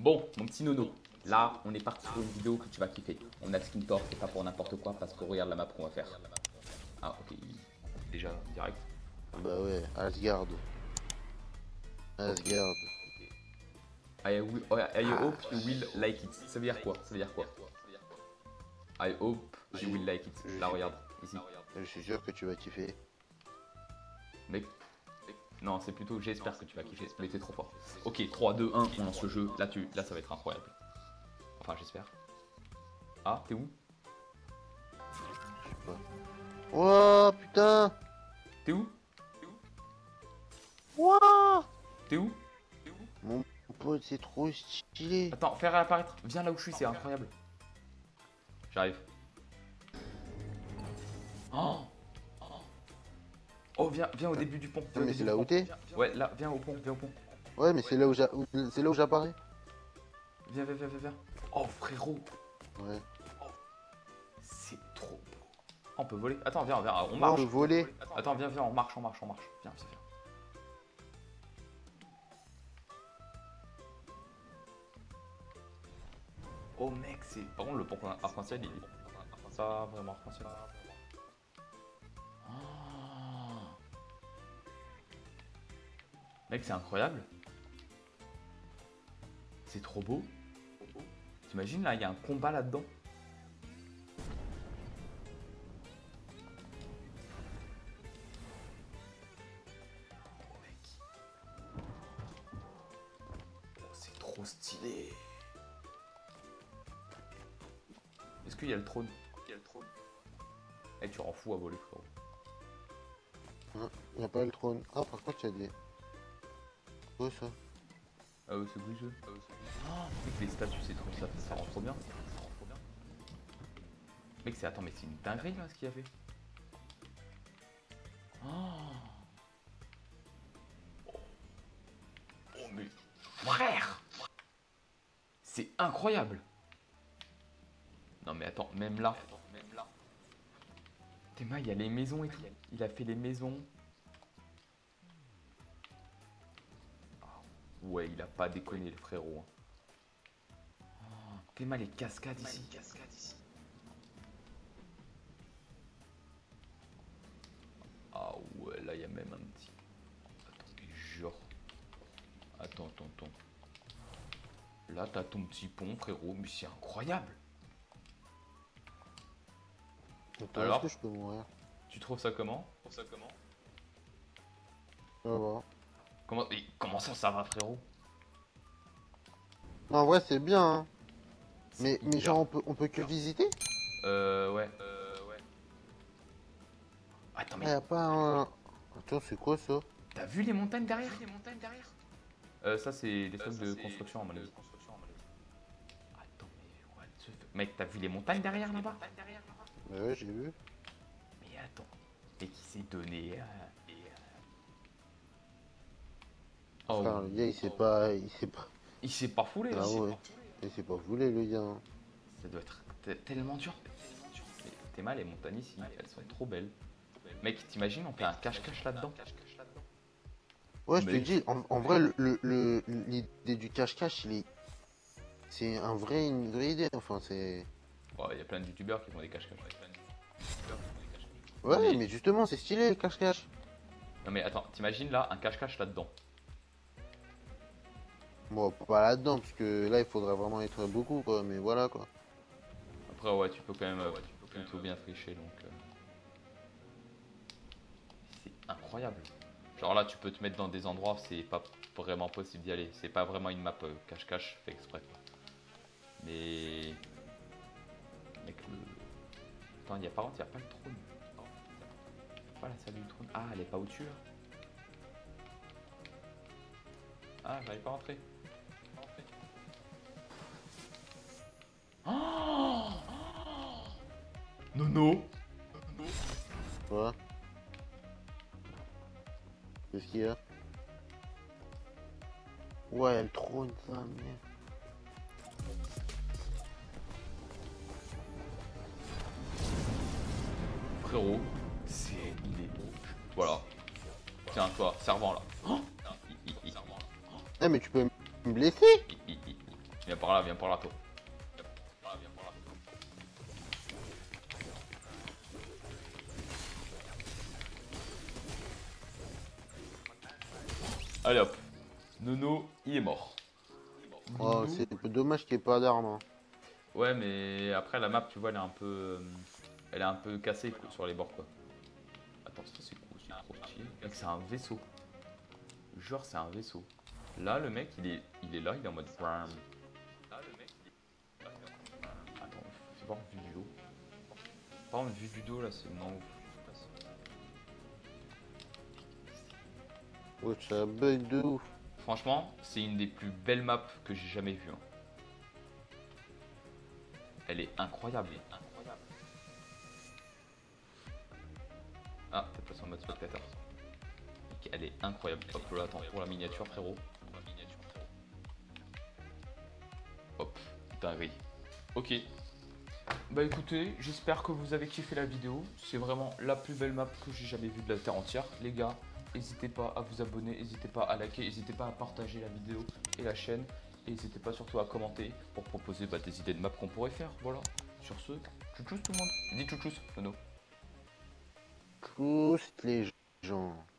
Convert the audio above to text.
Bon, mon petit nono, là, on est parti pour une vidéo que tu vas kiffer. On a skin Thor, c'est pas pour n'importe quoi, parce que regarde la map qu'on va faire. Ah, ok, déjà, direct. Bah ouais, Asgard. Asgard. I hope you will like it. Ça veut dire quoi? Ça veut dire quoi? I hope you will like it. Là, regarde, ici. Je suis sûr que tu vas kiffer. Mec, non, c'est plutôt j'espère que tu vas kiffer, mais t'es trop fort. Ok, 3, 2, 1, on lance le jeu. Là, ça va être incroyable. Enfin, j'espère. Ah, t'es où? Je sais pas. Oh putain. T'es où? Wouah. T'es où? Mon pote, c'est trop stylé. Attends, fais réapparaître. Viens là où je suis, c'est incroyable. J'arrive. Oh, viens au début du pont. Non, mais c'est là où t'es? Ouais, là, viens au pont, viens au pont. Ouais, mais c'est là où j'apparais. Viens. Oh, frérot. Ouais. C'est trop beau. Oh, on peut voler. Attends, viens, on On marche. peut voler. Attends, viens, on marche. Viens. Oh, mec, c'est... Par contre, le pont arc-en-ciel, il est... Ça, vraiment arc-en-ciel. Mec, c'est incroyable. C'est trop beau. T'imagines, là, il y a un combat là-dedans. Oh, mec. Oh, c'est trop stylé. Est-ce qu'il y a le trône? Eh, tu rends fou à voler, frérot. Il n'y a pas le trône. Ah, par contre, il y a des... Ouais, ça. Ah ouais, c'est griseux. Mec, les statues, c'est trop... Ça rend trop bien. Mec, c'est... Attends, mais c'est une dinguerie, là, ce qu'il a fait. Oh, mais... Frère! C'est incroyable! Non, mais attends, même là... Théma, il y a les maisons et tout. Il a fait les maisons. Ouais, il a pas déconné, le frérot. Théma, les cascades ici. Ah ouais, là, il y a même un petit... Attends, mais genre... Attends. Là, t'as ton petit pont, frérot. Mais c'est incroyable. Attends, Alors, est-ce que je peux mourir? tu trouves ça comment? Ça va. Comment ça va, frérot? Non, en vrai, c'est bien, hein. Mais hyper. genre, on peut que visiter? Ouais. Attends, Ah, mais y a pas un... Attends, c'est quoi ça? t'as vu les montagnes derrière? Ça, c'est des trucs de construction, à mon avis. Attends, mais what the fuck? Mec, t'as vu les montagnes derrière, là-bas? Bah ouais, j'ai vu. Mais attends, mais qui s'est donné Oh, Frère, le gars, il s'est pas... il s'est pas foulé, là. Ah ouais. Il s'est pas voulu, le gars. Hein. Ça doit être tellement dur. Mais t'es mal, les montagnes ici, elles sont trop belles. Mec, t'imagines, on fait un cache-cache là-dedans? Ouais, je te Mais- dis, en vrai, l'idée du cache-cache, c'est une vraie idée. Enfin, c'est... Ouais, il y a plein de youtubeurs qui font des cache-cache. Ouais, mais justement, c'est stylé, le cache-cache. Non mais attends, t'imagines là, un cache-cache là-dedans? Bon, pas là-dedans, parce que là, il faudrait vraiment être beaucoup, quoi. Mais voilà, quoi. Après, ouais, tu peux quand même plutôt bien tricher, donc... C'est incroyable. Genre là, tu peux te mettre dans des endroits, c'est pas vraiment possible d'y aller. C'est pas vraiment une map cache-cache fait exprès. Mais... Mec, le... Attends, par contre, il n'y a pas le trône. Pas la salle du trône. Ah, elle est pas au-dessus, là. Ah, j'arrive pas à rentrer. Oh Nono. Quoi? Qu'est-ce qu'il y a? Ouais, le trône, ça, merde. Frérot, il est... Voilà. Tiens, toi, servant, là. Eh, mais tu peux me blesser? viens par là, toi. Allez hop. Nono, il est mort. Oh, Nono. c'est un peu dommage qu'il n'y ait pas d'armes, hein. Ouais, mais après la map, tu vois, elle est un peu cassée quoi, sur les bords, quoi. Attends, ça c'est cool, c'est trop stylé. Mec, c'est un vaisseau. Genre, c'est un vaisseau. Là, le mec, il est là, il est en mode. Attends, fais voir en vue du dos. Par contre, vue du dos, là, c'est non. Ouais, ça bug de ouf. Franchement, c'est une des plus belles maps que j'ai jamais vues, hein. Elle est incroyable. Ah, t'es passé en mode spectateur. Mec, elle est incroyable. Hop là, attends, pour la miniature, frérot. Hop, dinguerie. Ok. Bah écoutez, j'espère que vous avez kiffé la vidéo. C'est vraiment la plus belle map que j'ai jamais vue de la Terre entière. Les gars, n'hésitez pas à vous abonner, n'hésitez pas à liker, n'hésitez pas à partager la vidéo et la chaîne. Et n'hésitez pas surtout à commenter pour proposer des idées de map qu'on pourrait faire. Voilà. Sur ce, tchouchous tout le monde. Dis tchouchous, Nono. Tous les gens.